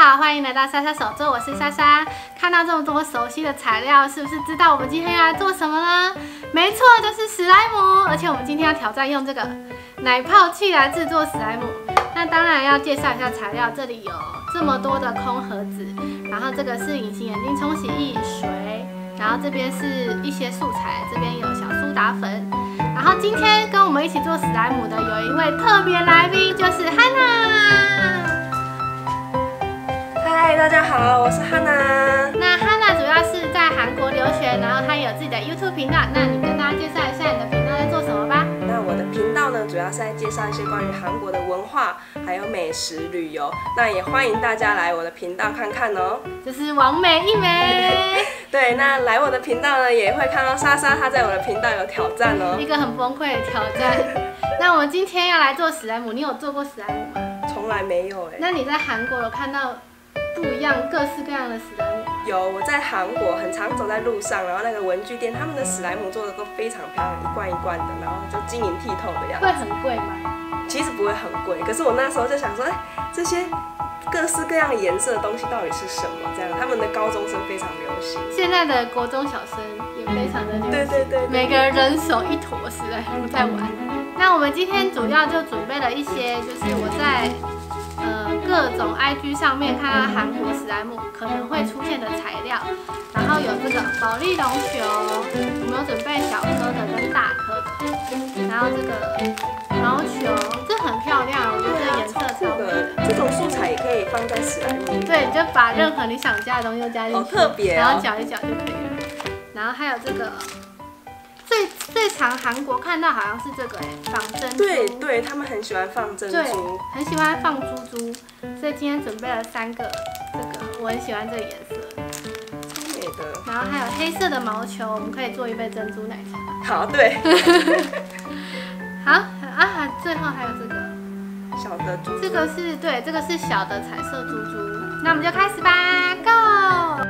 好，欢迎来到莎莎手作，我是莎莎。看到这么多熟悉的材料，是不是知道我们今天要来做什么呢？没错，就是史莱姆。而且我们今天要挑战用这个奶泡器来制作史莱姆。那当然要介绍一下材料，这里有这么多的空盒子，然后这个是隐形眼镜冲洗液、水，然后这边是一些素材，这边有小苏打粉。然后今天跟我们一起做史莱姆的有一位特别来宾，就是汉娜。 嗨，大家好，我是汉娜。 那汉娜主要是在韩国留学，然后她有自己的 YouTube 频道。那你跟大家介绍一下你的频道在做什么吧？ 那我的频道呢，主要是在介绍一些关于韩国的文化，还有美食旅游。那也欢迎大家来我的频道看看哦。 就是完美一枚。 对，那来我的频道呢，也会看到莎莎她在我的频道有挑战哦， 一个很崩溃的挑战。那我们今天要来做史莱姆，你有做过史莱姆吗？ 从来没有哎。 那你在韩国有看到不一样、各式各样的史莱姆吗？ 有，我在韩国很常走在路上，然后那个文具店，他们的史莱姆做的都非常漂亮，一罐一罐的，然后就晶莹剔透的样子。 会很贵吗？ 其实不会很贵，可是我那时候就想说，这些各式各样颜色的东西到底是什么？这样，他们的高中生非常流行， 现在的国中小生也非常的流行。 对， 每个人手一坨史莱姆在玩。那我们今天主要就准备了一些，就是我在各种 IG 上面看到韩国史莱姆可能会出现的材料，然后有这个保丽龙球，我们有准备小颗的跟大颗的，然后这个毛球，这很漂亮，我觉得这颜色超美的。 这种素材也可以放在史莱姆里。 对，你就把任何你想加的东西都加进去， 好特别哦， 然后搅一搅就可以了。然后还有这个最常韩国看到好像是这个仿珍珠， 对，他们很喜欢放珍珠， 对，很喜欢放珠珠，所以今天准备了3个这个，我很喜欢这个颜色， 超美的。 然后还有黑色的毛球，我们可以做一杯珍珠奶茶。 好，对。 好啊，最后还有这个小的珠珠， 这个是小的彩色珠珠。那我们就开始吧 ，Go！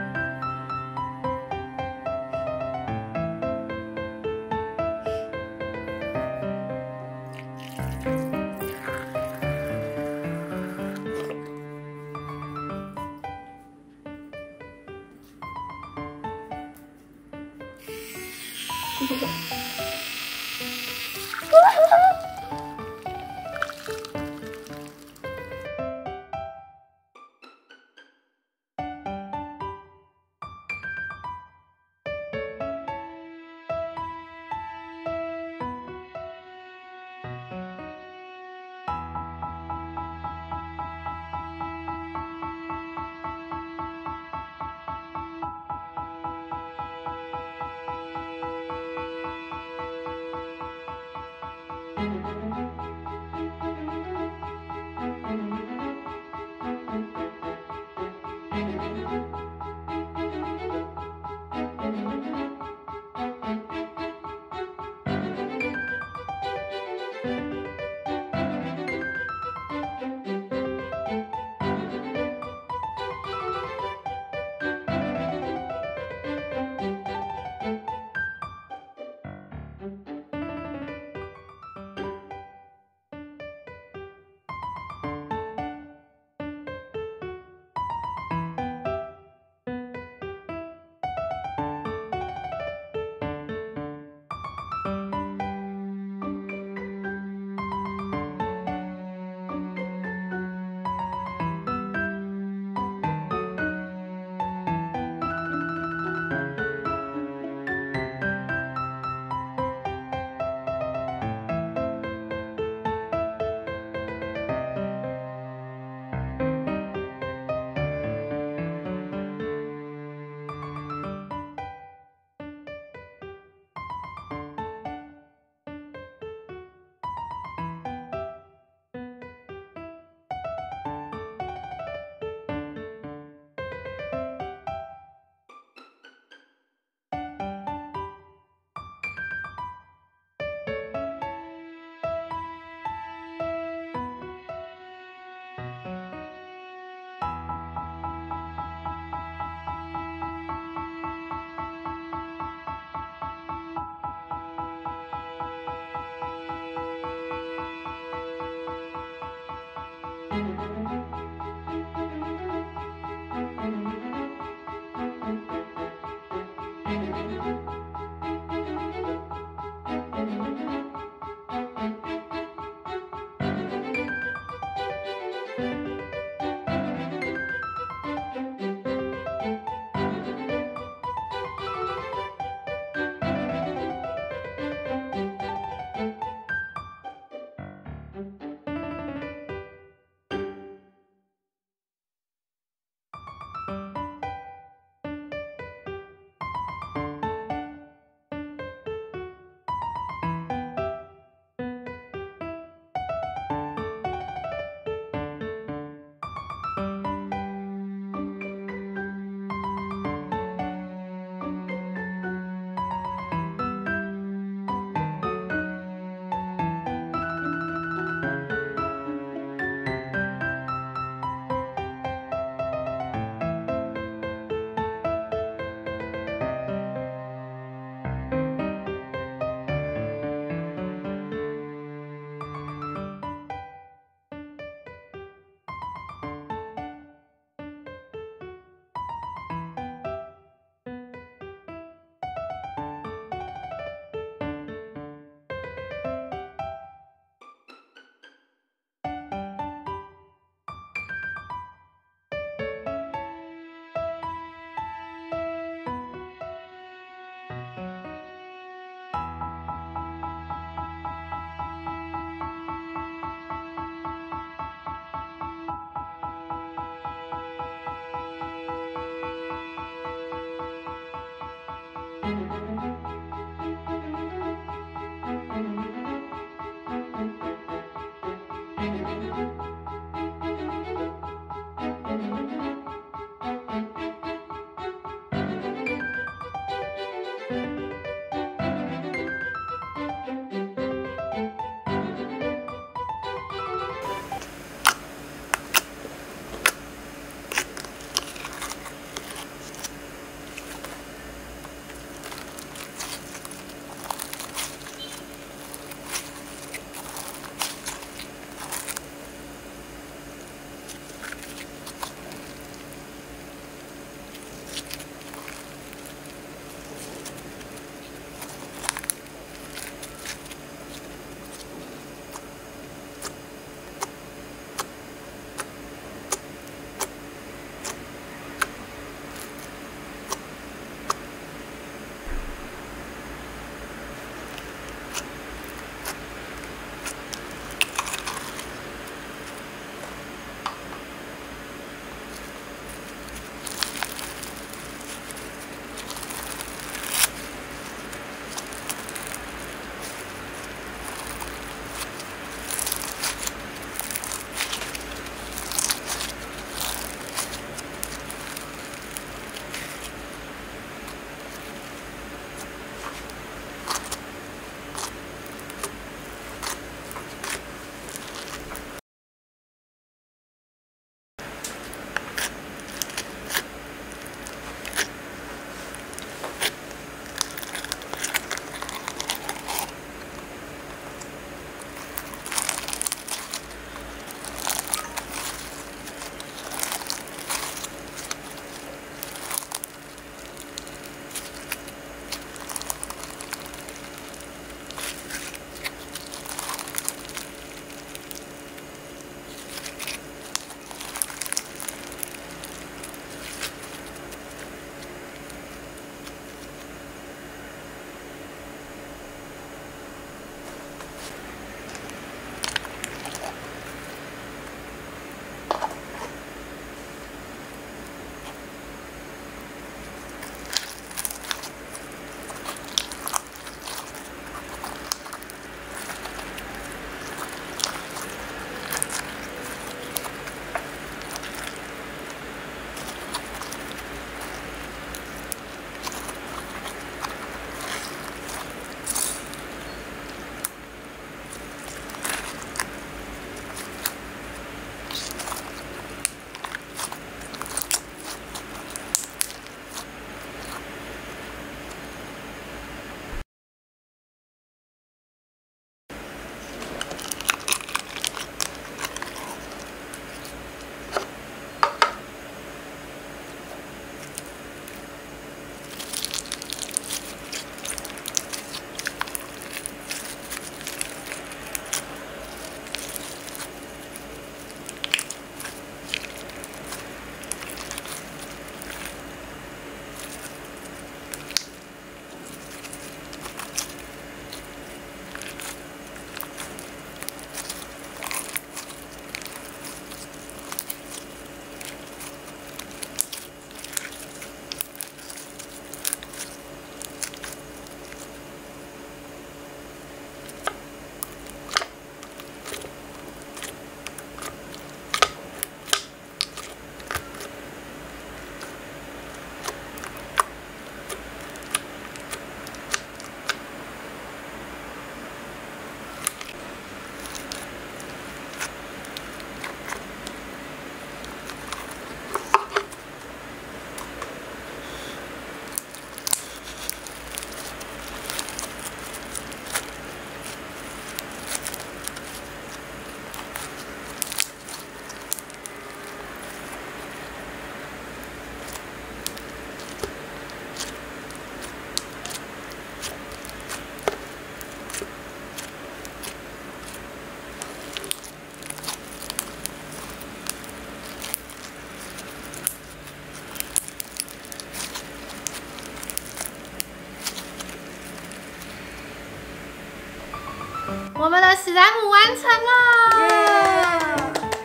我们的史莱姆完成了。 这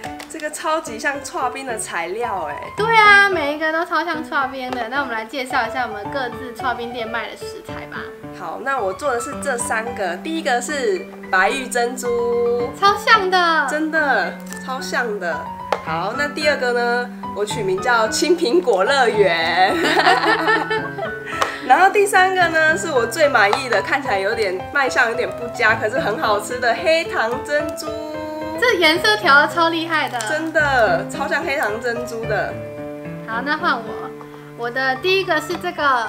个超级像剉冰的材料哎。 对啊，每一个都超像剉冰的。那我们来介绍一下我们各自剉冰店卖的食材吧。 好，那我做的是这3个，第一个是白玉珍珠， 超像的， 真的超像的。好，那第2个呢，我取名叫青苹果乐园。然后第3个呢，是我最满意的，看起来有点卖相有点不佳，可是很好吃的黑糖珍珠。 这颜色调的超厉害的， 真的超像黑糖珍珠的。 好，那换我，我的第一个是这个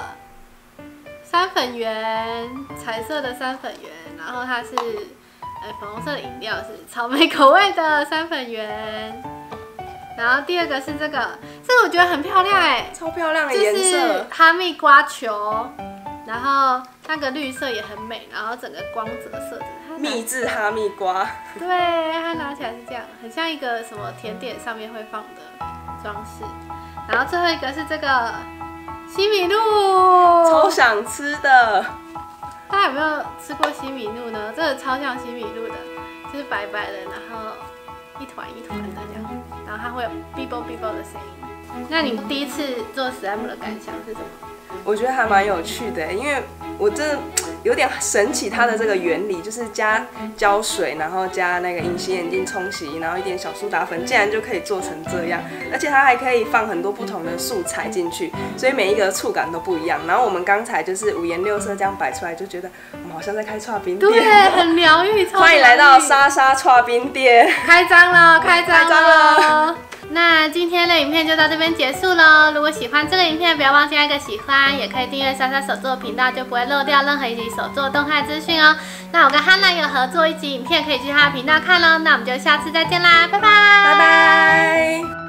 3粉圆，彩色的3粉圆，然后它是粉红色的饮料，是草莓口味的3粉圆。然后第2个是这个我觉得很漂亮哎， 超漂亮的颜色， 就是哈密瓜球，然后那个绿色也很美，然后整个光泽色的秘制哈密瓜， 对，它拿起来是这样，很像一个什么甜点上面会放的装饰。然后最后一个是这个西米露， 超想吃的。 大家有没有吃过西米露呢？这个超像西米露的，就是白白的，然后一团一团的这样，然后它会有哔啵哔啵的声音。那你第一次做史莱姆的感想是什么？ 我觉得还蛮有趣的，因为我真的有点神奇，它的这个原理就是加胶水，然后加那个隐形眼镜冲洗，然后一点小苏打粉，竟然就可以做成这样，而且它还可以放很多不同的素材进去，所以每一个触感都不一样。然后我们刚才就是五颜六色这样摆出来，就觉得我们好像在开剉冰店， 对，很疗愈。 欢迎来到莎莎剉冰店， 开张了，开张了。那今天的影片就到这边结束喽。如果喜欢这个影片，不要忘记按个喜欢，也可以订阅莎莎手作频道，就不会漏掉任何一集手作动态资讯哦。那我跟汉娜有合作一集影片，可以去她的频道看喽。那我们就下次再见啦，拜拜， 拜拜。